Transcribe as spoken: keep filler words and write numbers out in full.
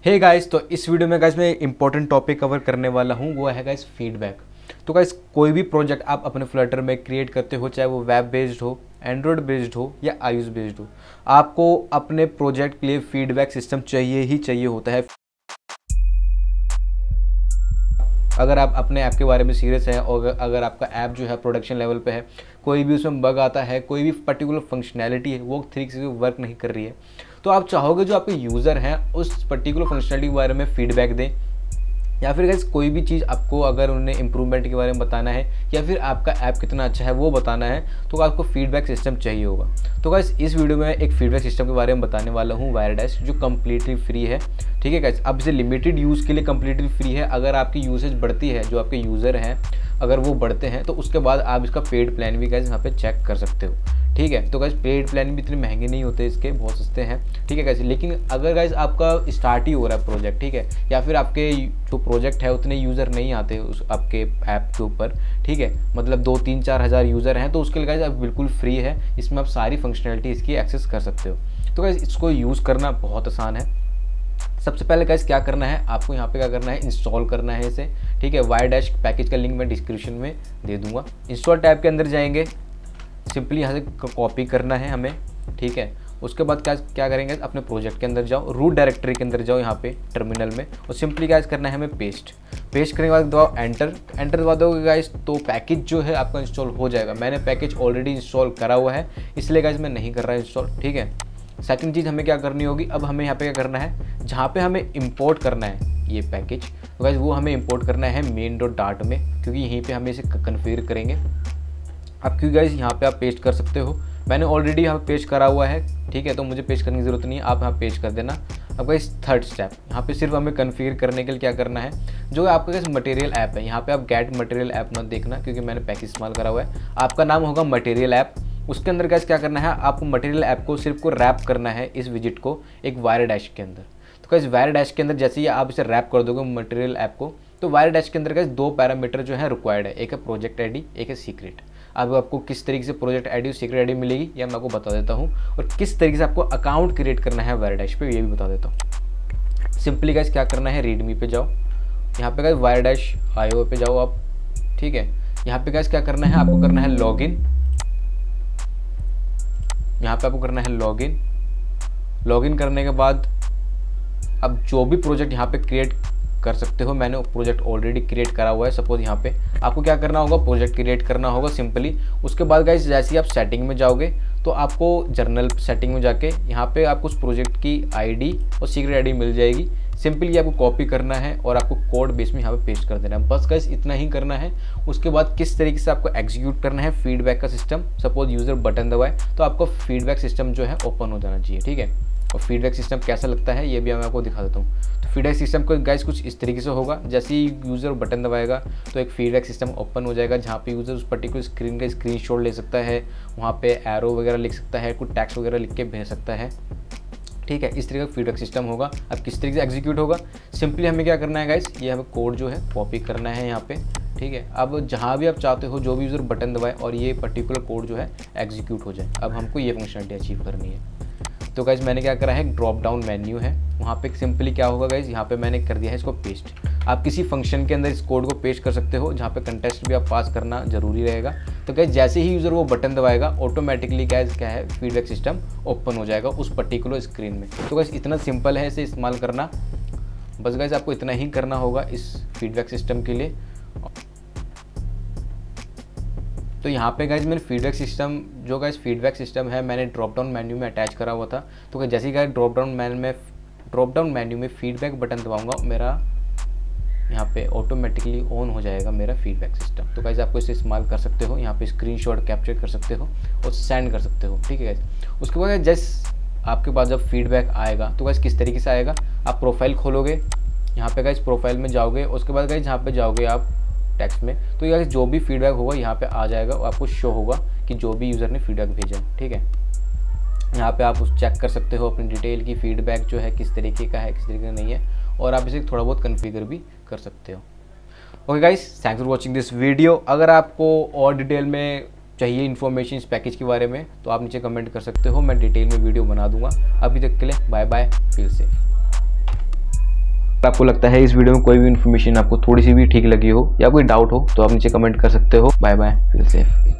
Hey guys, तो इस video में गाइस मैं इंपॉर्टेंट टॉपिक कवर करने वाला हूँ, वो है गाइस फीडबैक। तो गाइस कोई भी प्रोजेक्ट आप अपने फ्लटर में क्रिएट करते हो, चाहे वो वेब बेस्ड हो, एंड्रॉयड बेस्ड हो या आईओएस बेस्ड हो, आपको अपने प्रोजेक्ट के लिए फीडबैक सिस्टम चाहिए ही चाहिए होता है। अगर आप अपने ऐप के बारे में सीरियस है और अगर आपका ऐप जो है प्रोडक्शन लेवल पे है, कोई भी उसमें बग आता है, कोई भी पर्टिकुलर फंक्शनैलिटी है वो ठीक से वर्क नहीं कर रही है, तो आप चाहोगे जो आपके यूज़र हैं उस पर्टिकुलर फंक्शनैलिटी के बारे में फीडबैक दें, या फिर गाइस कोई भी चीज़ आपको अगर उन्हें इम्प्रूवमेंट के बारे में बताना है या फिर आपका ऐप कितना अच्छा है वो बताना है, तो आपको फीडबैक सिस्टम चाहिए होगा। तो गाइस इस वीडियो में एक फीडबैक सिस्टम के बारे में बताने वाला हूँ, वायरडैश, जो कम्प्लीटली फ्री है। ठीक है गाइस, अब इसे लिमिटेड यूज़ के लिए कम्प्लीटली फ्री है। अगर आपकी यूसेज बढ़ती है, जो आपके यूज़र हैं अगर वो बढ़ते हैं, तो उसके बाद आप इसका पेड प्लान भी गाइस यहाँ पे चेक कर सकते हो। ठीक है, तो गाइस पेड प्लान भी इतने महंगे नहीं होते, इसके बहुत सस्ते हैं। ठीक है गाइस, लेकिन अगर गाइस आपका स्टार्ट ही हो रहा है प्रोजेक्ट, ठीक है, या फिर आपके जो प्रोजेक्ट है उतने यूज़र नहीं आते उस आपके ऐप के ऊपर, ठीक है, मतलब दो तीन चार हज़ार यूज़र हैं, तो उसके लिए गाइस आप बिल्कुल फ्री है, इसमें आप सारी फंक्शनैलिटी इसकी एक्सेस कर सकते हो। तो गाइस इसको यूज़ करना बहुत आसान है। सबसे पहले गाइस क्या करना है, आपको यहाँ पे क्या करना है, इंस्टॉल करना है इसे। ठीक है, वायरडैश पैकेज का लिंक मैं डिस्क्रिप्शन में दे दूंगा। इंस्टॉल टैब के अंदर जाएंगे, सिंपली यहाँ से कॉपी करना है हमें। ठीक है, उसके बाद क्या क्या करेंगे, अपने प्रोजेक्ट के अंदर जाओ, रूट डायरेक्टरी के अंदर जाओ, यहाँ पे टर्मिनल में, और सिंपली क्या करना है हमें, पेस्ट पेस्ट करने के बाद दबाओ एंटर एंटर दबा दोगे गाइस, तो पैकेज जो है आपका इंस्टॉल हो जाएगा। मैंने पैकेज ऑलरेडी इंस्टॉल करा हुआ है, इसलिए गाइस मैं नहीं कर रहा इंस्टॉल। ठीक है, सेकंड चीज़ हमें क्या करनी होगी, अब हमें यहाँ पे क्या करना है, जहाँ पे हमें इंपोर्ट करना है ये पैकेज, तो गाइस वो हमें इंपोर्ट करना है मेन डॉट डार्ट में, क्योंकि यहीं पे हमें इसे कन्फिगर करेंगे। अब क्योंकि गाइस यहाँ पे आप पेस्ट कर सकते हो, मैंने ऑलरेडी यहाँ पे पेस्ट करा हुआ है। ठीक है, तो मुझे पेस्ट करने की ज़रूरत नहीं है, आप यहाँ पेस्ट कर देना। अब गाइस थर्ड स्टेप, यहाँ पे सिर्फ हमें कन्फिगर करने के लिए क्या करना है, जो आपका गाइस मटेरियल ऐप है, यहाँ पे आप गेट मटेरियल ऐप मत देखना, क्योंकि मैंने पैकेज इस्तेमाल करा हुआ है। आपका नाम होगा मटेरियल ऐप। उसके अंदर गाइस क्या करना है, आपको मटेरियल ऐप को सिर्फ को रैप करना है, इस विजिट को एक वायरडैश के अंदर। तो गाइस वायरडैश के अंदर जैसे ही आप इसे रैप कर दोगे मटेरियल ऐप को, तो वायरडैश के अंदर गाइस दो पैरामीटर जो है रिक्वायर्ड है, एक है प्रोजेक्ट आईडी, एक है सीक्रेट। अब आपको किस तरीके से प्रोजेक्ट आईडी और सीक्रेट आईडी मिलेगी ये मैं आपको बता देता हूँ, और किस तरीके से आपको अकाउंट क्रिएट करना है वायरडैश पे ये भी बता देता हूँ। सिंपली गाइस क्या करना है, रीडमी पे जाओ, यहाँ पे गाइस वायरडैश आईओ पे जाओ आप। ठीक है, यहाँ पे गाइस क्या करना है, आपको करना है लॉगिन। यहाँ पे आपको करना है लॉगिन। लॉगिन करने के बाद अब जो भी प्रोजेक्ट यहाँ पे क्रिएट कर सकते हो, मैंने प्रोजेक्ट ऑलरेडी क्रिएट करा हुआ है। सपोज यहाँ पे आपको क्या करना होगा, प्रोजेक्ट क्रिएट करना होगा सिंपली। उसके बाद गाइस जैसे ही आप सेटिंग में जाओगे, तो आपको जर्नल सेटिंग में जाके यहाँ पे आपको उस प्रोजेक्ट की आईडी और सीक्रेट आईडी मिल जाएगी। सिंपली आपको कॉपी करना है और आपको कोड बेस में यहाँ पे पेस्ट कर देना है, बस गाइस इतना ही करना है। उसके बाद किस तरीके से आपको एग्जीक्यूट करना है फीडबैक का सिस्टम, सपोज यूज़र बटन दबाए तो आपको फीडबैक सिस्टम जो है ओपन हो जाना चाहिए। ठीक है, और फीडबैक सिस्टम कैसा लगता है ये भी मैं आपको दिखा देता हूँ। तो फीडबैक सिस्टम को गाइस कुछ इस तरीके से होगा, जैसे ही यूज़र बटन दबाएगा तो एक फीडबैक सिस्टम ओपन हो जाएगा, जहाँ पे यूज़र उस पर्टिकुलर स्क्रीन का स्क्रीनशॉट ले सकता है, वहाँ पे एरो वगैरह लिख सकता है, कुछ टैक्स वगैरह लिख के भेज सकता है। ठीक है, इस तरीके का फीडबैक सिस्टम होगा। अब किस तरीके से एग्जीक्यूट होगा, सिंपली हमें क्या करना है गाइस, ये हमें कोड जो है कॉपी करना है यहाँ पे। ठीक है, अब जहाँ भी आप चाहते हो जो भी यूज़र बटन दबाए और ये पर्टिकुलर कोड जो है एग्जीक्यूट हो जाए, अब हमको ये फंक्शनलिटी अचीव करनी है। तो गाइस मैंने क्या करा है, ड्रॉप डाउन मेन्यू है, वहाँ पे सिंपली क्या होगा गाइस, यहाँ पे मैंने कर दिया है इसको पेस्ट। आप किसी फंक्शन के अंदर इस कोड को पेस्ट कर सकते हो, जहाँ पे कंटेस्ट भी आप पास करना जरूरी रहेगा। तो गाइस जैसे ही यूज़र वो बटन दबाएगा, ऑटोमेटिकली गाइस क्या है, फीडबैक सिस्टम ओपन हो जाएगा उस पर्टिकुलर स्क्रीन में। तो गाइस इतना सिंपल है इसे इस्तेमाल करना, बस गाइस आपको इतना ही करना होगा इस फीडबैक सिस्टम के लिए। तो यहाँ पे गाइज मैंने फीडबैक सिस्टम जो गाइज फीडबैक सिस्टम है मैंने ड्रॉप डाउन मेन्यू में अटैच करा हुआ था। तो जैसे ही गाइज ड्रॉप डाउन मेन्यू में ड्रॉप डाउन मेन्यू में फीडबैक बटन दबाऊंगा, मेरा यहाँ पे ऑटोमेटिकली ऑन हो जाएगा मेरा फीडबैक सिस्टम। तो गाइज आपको इसे इस्तेमाल कर सकते हो, यहाँ पे स्क्रीनशॉट कैप्चर कर सकते हो और सेंड कर सकते हो। ठीक है गाइज, उसके बाद जैसे आपके पास जब फीडबैक आएगा तो गाइज किस तरीके से आएगा, आप प्रोफाइल खोलोगे, यहाँ पे गाइज प्रोफाइल में जाओगे, उसके बाद गाइज यहाँ पे जाओगे आप टेक्स्ट में, तो ये जो भी फीडबैक होगा यहाँ पे आ जाएगा और आपको शो होगा कि जो भी यूज़र ने फीडबैक भेजा है। ठीक है, यहाँ पे आप उस चेक कर सकते हो अपनी डिटेल की फीडबैक जो है किस तरीके का है किस तरीके का नहीं है, और आप इसे थोड़ा बहुत कन्फिगर भी कर सकते हो। Okay guys, thanks for watching this video. अगर आपको और डिटेल में चाहिए इन्फॉर्मेशन इस पैकेज के बारे में तो आप नीचे कमेंट कर सकते हो, मैं डिटेल में वीडियो बना दूंगा। अभी तक के लिए बाय बाय, फील सेफ। आपको लगता है इस वीडियो में कोई भी इन्फॉर्मेशन आपको थोड़ी सी भी ठीक लगी हो या कोई डाउट हो तो आप नीचे कमेंट कर सकते हो। Bye bye, feel safe.